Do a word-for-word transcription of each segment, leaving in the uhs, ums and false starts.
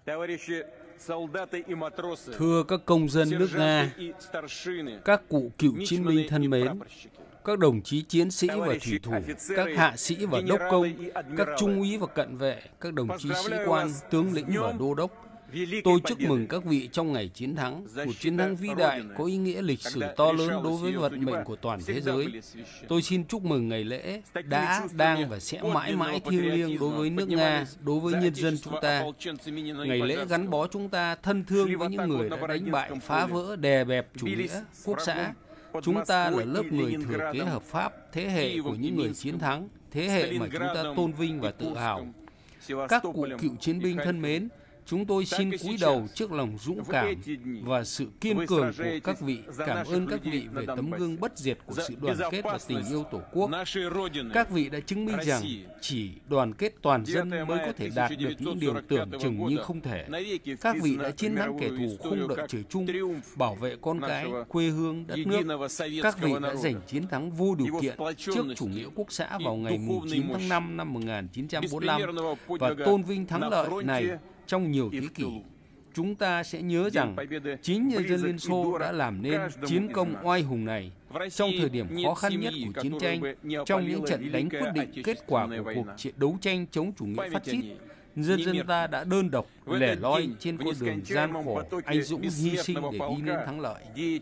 Thưa các công dân nước Nga, các cụ cựu chiến binh thân mến, các đồng chí chiến sĩ và thủy thủ, các hạ sĩ và đốc công, các trung úy và cận vệ, các đồng chí sĩ quan, tướng lĩnh và đô đốc. Tôi chúc mừng các vị trong ngày chiến thắng, cuộc chiến thắng vĩ đại có ý nghĩa lịch sử to lớn đối với vận mệnh của toàn thế giới. Tôi xin chúc mừng ngày lễ đã, đang và sẽ mãi mãi thiêng liêng đối với nước Nga, đối với nhân dân chúng ta. Ngày lễ gắn bó chúng ta thân thương với những người đã đánh bại, phá vỡ, đè bẹp chủ nghĩa quốc xã. Chúng ta là lớp người thừa kế hợp pháp, thế hệ của những người chiến thắng, thế hệ mà chúng ta tôn vinh và tự hào. Các cụ cựu chiến binh thân mến, chúng tôi xin cúi đầu trước lòng dũng cảm và sự kiên cường của các vị, cảm ơn các vị về tấm gương bất diệt của sự đoàn kết và tình yêu Tổ quốc. Các vị đã chứng minh rằng chỉ đoàn kết toàn dân mới có thể đạt được những điều tưởng chừng như không thể. Các vị đã chiến thắng kẻ thù không đợi trời chung, bảo vệ con cái, quê hương, đất nước. Các vị đã giành chiến thắng vô điều kiện trước chủ nghĩa quốc xã vào ngày chín tháng năm năm một nghìn chín trăm bốn mươi lăm và tôn vinh thắng lợi này trong nhiều thế kỷ. Chúng ta sẽ nhớ rằng chính nhân dân Liên Xô đã làm nên chiến công oai hùng này trong thời điểm khó khăn nhất của chiến tranh, trong những trận đánh quyết định kết quả của cuộc chiến đấu tranh chống chủ nghĩa phát xít. Nhân dân ta đã đơn độc, lẻ loi trên con đường gian khổ, anh dũng hy sinh để đi đến thắng lợi.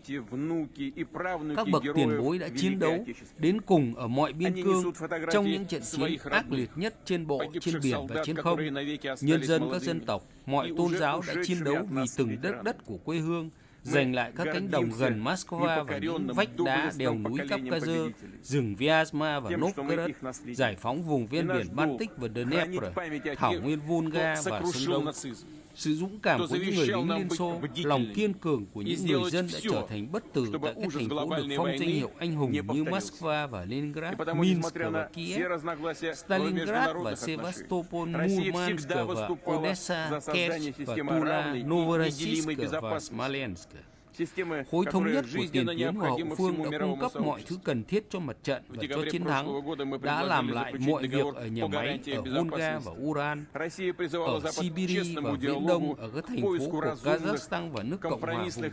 Các bậc tiền bối đã chiến đấu đến cùng ở mọi biên cương trong những trận chiến ác liệt nhất trên bộ, trên biển và trên không. Nhân dân các dân tộc, mọi tôn giáo đã chiến đấu vì từng đất đất của quê hương, giành lại các cánh đồng gần Moscow và những vách đá đèo núi Caucasus, rừng Vyazma và Novgorod, giải phóng vùng ven biển Baltic và Dnepr, thảo nguyên Volga và sông Đông. Sự dũng cảm của những người lính Liên Xô, lòng kiên cường của những người dân đã trở thành bất tử tại các thành phố được phong danh hiệu anh hùng như Moscow và Leningrad, Minsk và Kiev, Stalingrad và Sevastopol, Murmansk và Odessa, Kerch và Tula, Novorossiysk và Smolensk. Khối thống nhất của tiền tuyến và hậu phương đã cung cấp mọi thứ cần thiết cho mặt trận và cho chiến thắng, đã làm lại mọi việc ở nhà máy, ở Volga và Uran, ở Siberia và Viễn Đông, ở các thành phố của Kazakhstan và nước Cộng hòa vùng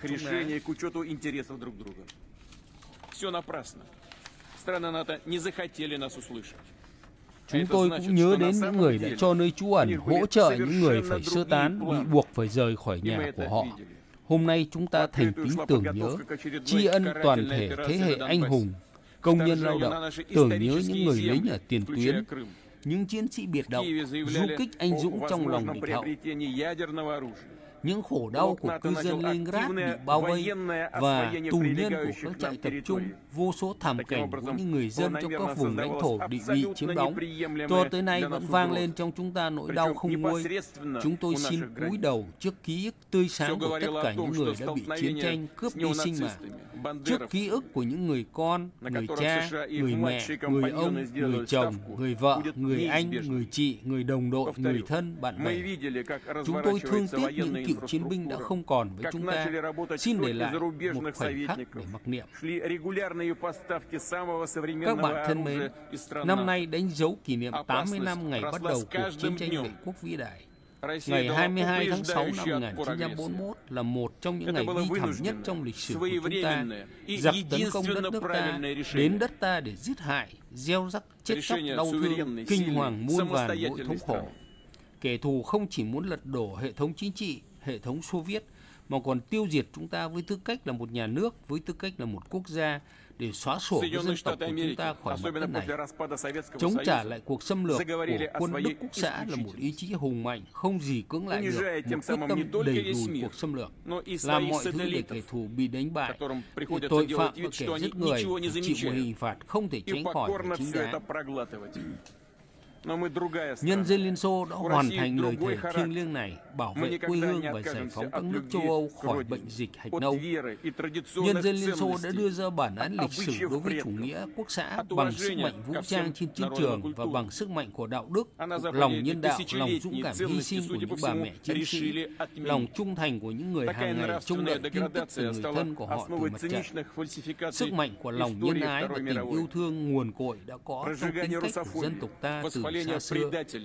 Trung Á. Chúng tôi cũng nhớ đến những người đã cho nơi trú ẩn, hỗ trợ những người phải sơ tán, bị buộc phải rời khỏi nhà của họ. Hôm nay chúng ta thành kính tưởng nhớ, tri ân toàn thể thế hệ anh hùng, công nhân lao động, tưởng nhớ những người lính ở tiền tuyến, những chiến sĩ biệt động, du kích anh dũng trong lòng địch hậu. Những khổ đau của cư dân Leningrad bị bao vây và tù nhân của các trại tập trung, vô số thảm cảnh của những người dân trong các vùng lãnh thổ bị bị chiếm đóng, cho tới nay vẫn vang lên trong chúng ta nỗi đau không nguôi. Chúng tôi xin cúi đầu trước ký ức tươi sáng của tất cả những người đã bị chiến tranh cướp đi sinh mạng, trước ký ức của những người con, người cha, người mẹ, người ông, người chồng, người vợ, người anh, người chị, người đồng đội, người thân, bạn bè. Chúng tôi thương tiếc những cựu chiến binh đã không còn với chúng ta, xin để lại một khoảnh khắc để mặc niệm. Các bạn thân mến, năm nay đánh dấu kỷ niệm tám mươi năm ngày bắt đầu cuộc chiến tranh vệ quốc vĩ đại. Ngày hai mươi hai tháng sáu năm một nghìn chín trăm bốn mươi mốt là một trong những ngày bi thảm nhất trong lịch sử của chúng ta. Giặc tấn công đất nước ta, đến đất ta để giết hại, gieo rắc, chết chóc, đau thương, kinh hoàng muôn vàn nỗi thống khổ. Kẻ thù không chỉ muốn lật đổ hệ thống chính trị, hệ thống Xô Viết, mà còn tiêu diệt chúng ta với tư cách là một nhà nước, với tư cách là một quốc gia, để xóa sổ cái dân tộc của chúng ta khỏi mặt đất này. Chống trả lại cuộc xâm lược của quân Đức Quốc xã là một ý chí hùng mạnh, không gì cưỡng lại được, một quyết tâm đẩy lùi cuộc xâm lược, làm mọi thứ để kẻ thù bị đánh bại, để tội phạm và kẻ giết người phải chịu một hình phạt không thể tránh khỏi và chính đáng. Nhân dân Liên Xô đã hoàn thành lời thề thiêng liêng này, bảo vệ quê hương và giải phóng các nước châu Âu khỏi bệnh dịch hạch nâu. Nhân dân Liên Xô đã đưa ra bản án lịch sử đối với chủ nghĩa quốc xã bằng sức mạnh vũ trang trên chiến trường và bằng sức mạnh của đạo đức, lòng nhân đạo, lòng dũng cảm hy sinh của những bà mẹ chiến sĩ, lòng trung thành của những người hàng ngày trông đợi tin tức từ người thân của họ từ mặt trận. Sức mạnh của lòng nhân ái và tình yêu thương nguồn cội đã có trong tính cách của dân tộc ta từ xa xưa.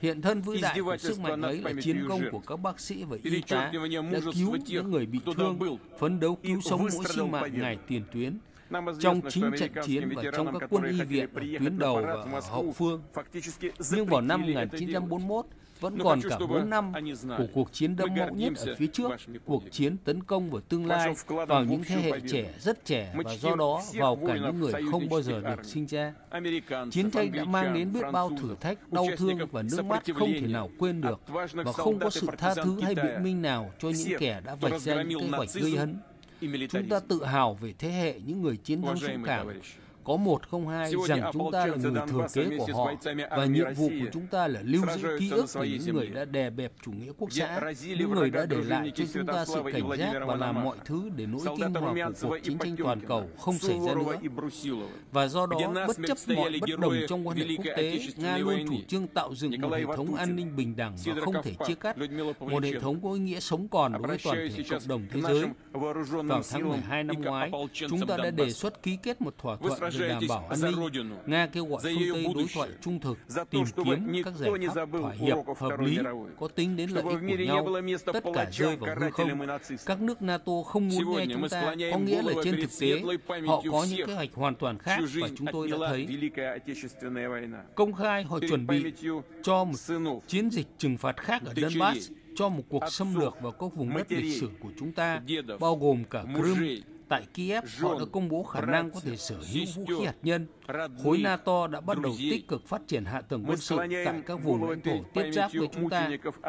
Hiện thân vĩ đại của sức mạnh ấy là chiến công của các bác sĩ và y tá đã cứu những người bị thương, phấn đấu cứu sống mỗi sinh mạng ngày tiền tuyến, trong chính trận chiến và trong các quân y viện ở tuyến đầu và ở hậu phương. Nhưng vào năm một nghìn chín trăm bốn mươi mốt, vẫn còn cả bốn năm của cuộc chiến đẫm máu nhất ở phía trước, cuộc chiến tấn công vào tương lai, vào những thế hệ trẻ, rất trẻ, và do đó vào cả những người không bao giờ được sinh ra. Chiến tranh đã mang đến biết bao thử thách, đau thương và nước mắt không thể nào quên được, và không có sự tha thứ hay biện minh nào cho những kẻ đã vạch ra những kế hoạch gây hấn. Chúng ta tự hào về thế hệ những người chiến thắng dũng cảm. Có một không hai rằng chúng ta là người thừa kế của họ, và nhiệm vụ của chúng ta là lưu giữ ký ức về những người đã đè bẹp chủ nghĩa quốc xã, những người đã để lại cho chúng ta sự cảnh giác và làm mọi thứ để nỗi kinh hoàng của cuộc chiến tranh toàn cầu không xảy ra nữa. Và do đó, bất chấp mọi bất đồng trong quan hệ quốc tế, Nga luôn chủ trương tạo dựng một hệ thống an ninh bình đẳng và không thể chia cắt, một hệ thống có ý nghĩa sống còn đối với toàn thể cộng đồng thế giới. Vào tháng mười hai năm ngoái, chúng ta đã đề xuất ký kết một thỏa thuận để đảm bảo an ninh. Nga kêu gọi phương Tây đối thoại trung thực, tìm kiếm các giải pháp thỏa hiệp hợp lý, có tính đến lợi ích của nhau, tất cả rơi vào hư không. Các nước NATO không muốn nghe chúng ta, có nghĩa là trên thực tế, họ có những kế hoạch hoàn toàn khác và chúng tôi đã thấy. Công khai họ chuẩn bị cho một chiến dịch trừng phạt khác ở Donbass, cho một cuộc xâm lược vào các vùng đất lịch sử của chúng ta, bao gồm cả Crimea. Tại Kiev, họ đã công bố khả năng có thể sở hữu vũ khí hạt nhân. Khối NATO đã bắt đầu tích cực phát triển hạ tầng quân sự tại các vùng lãnh thổ tiếp giáp với chúng ta.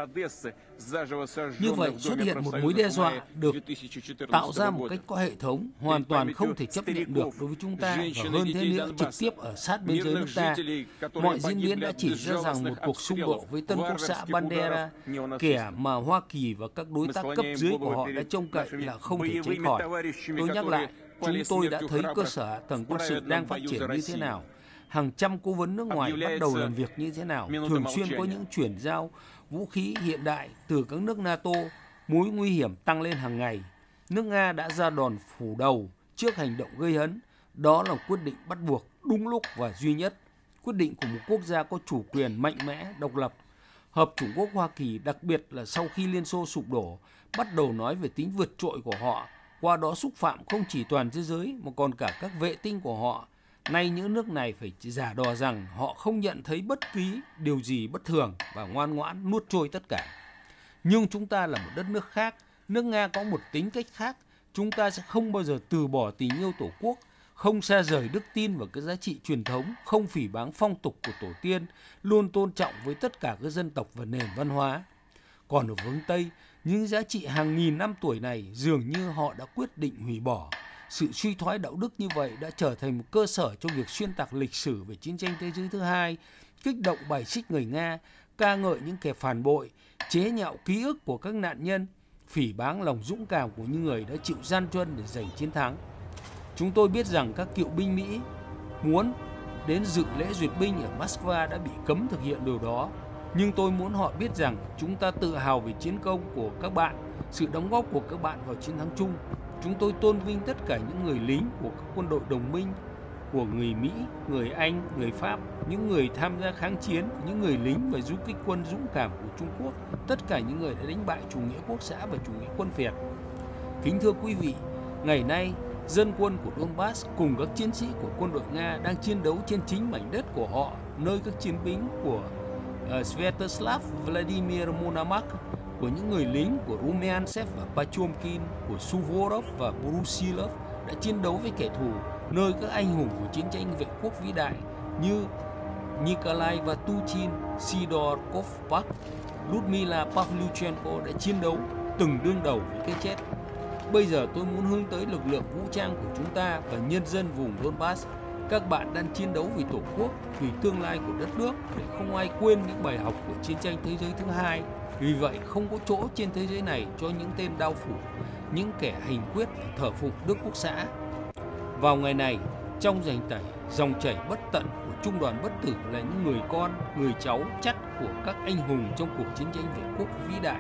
Như vậy, xuất hiện một mối đe dọa được tạo ra một cách có hệ thống, hoàn toàn không thể chấp nhận được đối với chúng ta, và hơn thế nữa, trực tiếp ở sát biên giới nước ta. Mọi diễn biến đã chỉ ra rằng một cuộc xung đột với tân quốc xã Bandera, kẻ mà Hoa Kỳ và các đối tác cấp dưới của họ đã trông cậy là không thể tránh khỏi. Tôi nhắc lại, chúng tôi đã thấy cơ sở hạ tầng quân sự đang phát triển như thế nào, hàng trăm cố vấn nước ngoài bắt đầu làm việc như thế nào, thường xuyên có những chuyển giao vũ khí hiện đại từ các nước NATO, mối nguy hiểm tăng lên hàng ngày. Nước Nga đã ra đòn phủ đầu trước hành động gây hấn. Đó là quyết định bắt buộc, đúng lúc và duy nhất, quyết định của một quốc gia có chủ quyền mạnh mẽ, độc lập. Hợp Chủng quốc Hoa Kỳ, đặc biệt là sau khi Liên Xô sụp đổ, bắt đầu nói về tính vượt trội của họ, qua đó xúc phạm không chỉ toàn thế giới mà còn cả các vệ tinh của họ. Nay những nước này phải giả đò rằng họ không nhận thấy bất kỳ điều gì bất thường và ngoan ngoãn nuốt trôi tất cả. Nhưng chúng ta là một đất nước khác, nước Nga có một tính cách khác. Chúng ta sẽ không bao giờ từ bỏ tình yêu Tổ quốc, không xa rời đức tin và các giá trị truyền thống, không phỉ báng phong tục của tổ tiên, luôn tôn trọng với tất cả các dân tộc và nền văn hóa. Còn ở phương Tây, những giá trị hàng nghìn năm tuổi này dường như họ đã quyết định hủy bỏ. Sự suy thoái đạo đức như vậy đã trở thành một cơ sở cho việc xuyên tạc lịch sử về chiến tranh thế giới thứ hai, kích động bài xích người Nga, ca ngợi những kẻ phản bội, chế nhạo ký ức của các nạn nhân, phỉ báng lòng dũng cảm của những người đã chịu gian truân để giành chiến thắng. Chúng tôi biết rằng các cựu binh Mỹ muốn đến dự lễ duyệt binh ở Moscow đã bị cấm thực hiện điều đó. Nhưng tôi muốn họ biết rằng chúng ta tự hào về chiến công của các bạn, sự đóng góp của các bạn vào chiến thắng chung. Chúng tôi tôn vinh tất cả những người lính của các quân đội đồng minh, của người Mỹ, người Anh, người Pháp, những người tham gia kháng chiến, những người lính và du kích quân dũng cảm của Trung Quốc, tất cả những người đã đánh bại chủ nghĩa quốc xã và chủ nghĩa quân Việt. Kính thưa quý vị, ngày nay, dân quân của Donbass cùng các chiến sĩ của quân đội Nga đang chiến đấu trên chính mảnh đất của họ, nơi các chiến binh của uh, Sviatoslav Vladimir Monomakh, của những người lính của Rumiantsev và Pachomkin, của Suvorov và Brusilov đã chiến đấu với kẻ thù, nơi các anh hùng của chiến tranh vệ quốc vĩ đại như Nikolai Vatuchin, Sidor Kovpak, Ludmila Pavlyuchenko đã chiến đấu từng đương đầu với cái chết. Bây giờ tôi muốn hướng tới lực lượng vũ trang của chúng ta và nhân dân vùng Donbass. Các bạn đang chiến đấu vì Tổ quốc, vì tương lai của đất nước, để không ai quên những bài học của chiến tranh thế giới thứ hai. Vì vậy, không có chỗ trên thế giới này cho những tên đao phủ, những kẻ hành quyết và thờ phụng Đức Quốc xã. Vào ngày này, trong dòng chảy, dòng chảy bất tận của Trung đoàn Bất Tử là những người con, người cháu chắt của các anh hùng trong cuộc chiến tranh vệ quốc vĩ đại.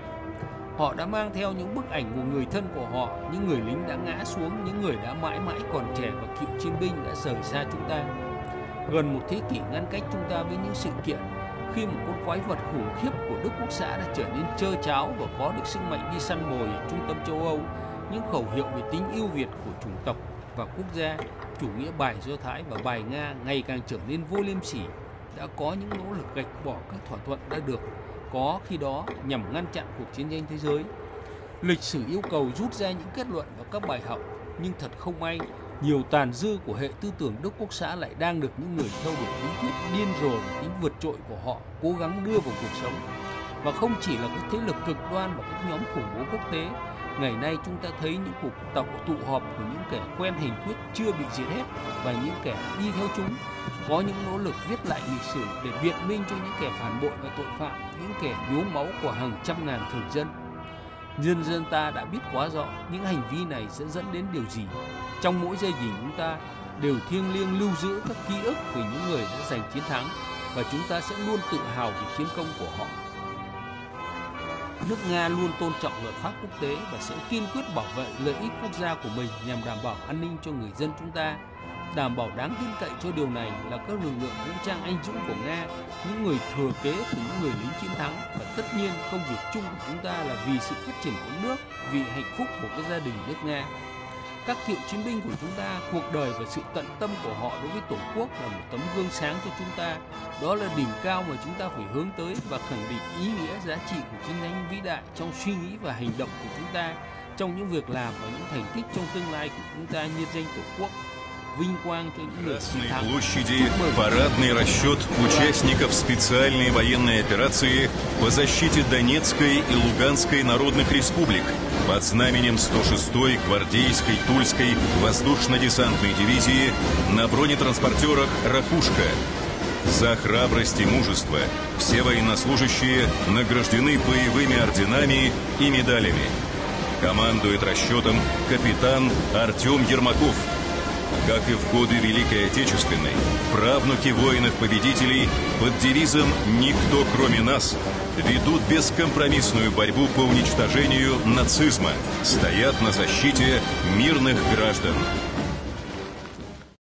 Họ đã mang theo những bức ảnh của người thân của họ, những người lính đã ngã xuống, những người đã mãi mãi còn trẻ và cựu chiến binh đã rời xa chúng ta. Gần một thế kỷ ngăn cách chúng ta với những sự kiện khi một con quái vật khủng khiếp của Đức Quốc xã đã trở nên trơ tráo và có được sức mạnh đi săn mồi ở trung tâm châu Âu, những khẩu hiệu về tính ưu việt của chủng tộc và quốc gia, chủ nghĩa bài Do Thái và bài Nga ngày càng trở nên vô liêm sỉ, đã có những nỗ lực gạch bỏ các thỏa thuận đã được có khi đó nhằm ngăn chặn cuộc chiến tranh thế giới. Lịch sử yêu cầu rút ra những kết luận và các bài học, nhưng thật không may, nhiều tàn dư của hệ tư tưởng Đức Quốc xã lại đang được những người theo đuổi lý thuyết điên rồ và tính vượt trội của họ cố gắng đưa vào cuộc sống. Và không chỉ là các thế lực cực đoan và các nhóm khủng bố quốc tế, ngày nay chúng ta thấy những cuộc tụ, tụ họp của những kẻ quen hình thuyết chưa bị diệt hết và những kẻ đi theo chúng, có những nỗ lực viết lại lịch sử để biện minh cho những kẻ phản bội và tội phạm, những kẻ nhuốm máu của hàng trăm ngàn thường dân. Nhân dân ta đã biết quá rõ những hành vi này sẽ dẫn đến điều gì. Trong mỗi giây nhìn chúng ta đều thiêng liêng lưu giữ các ký ức về những người đã giành chiến thắng, và chúng ta sẽ luôn tự hào về chiến công của họ. Nước Nga luôn tôn trọng luật pháp quốc tế và sẽ kiên quyết bảo vệ lợi ích quốc gia của mình nhằm đảm bảo an ninh cho người dân chúng ta. Đảm bảo đáng tin cậy cho điều này là các lực lượng vũ trang anh dũng của Nga, những người thừa kế của những người lính chiến thắng, và tất nhiên công việc chung của chúng ta là vì sự phát triển của nước, vì hạnh phúc của các gia đình nước Nga. Các cựu chiến binh của chúng ta, cuộc đời và sự tận tâm của họ đối với Tổ quốc là một tấm gương sáng cho chúng ta. Đó là đỉnh cao mà chúng ta phải hướng tới và khẳng định ý nghĩa giá trị của chiến tranh vĩ đại trong suy nghĩ và hành động của chúng ta, trong những việc làm và những thành tích trong tương lai của chúng ta nhân danh Tổ quốc. Vinh quang cho những người chiến thắng. Площади парадный расчет участников специальной военной операции по защите Донецкой и Луганской народных республик под знаменем сто шестой гвардейской Тульской воздушно-десантной дивизии на бронетранспортерах «Ракушка». За храбрость и мужество все военнослужащие награждены боевыми орденами и медалями. Командует расчетом капитан Артем Ермаков. Как и в годы Великой Отечественной, правнуки воинов-победителей под девизом «Никто, кроме нас» ведут бескомпромиссную борьбу по уничтожению нацизма, стоят на защите мирных граждан.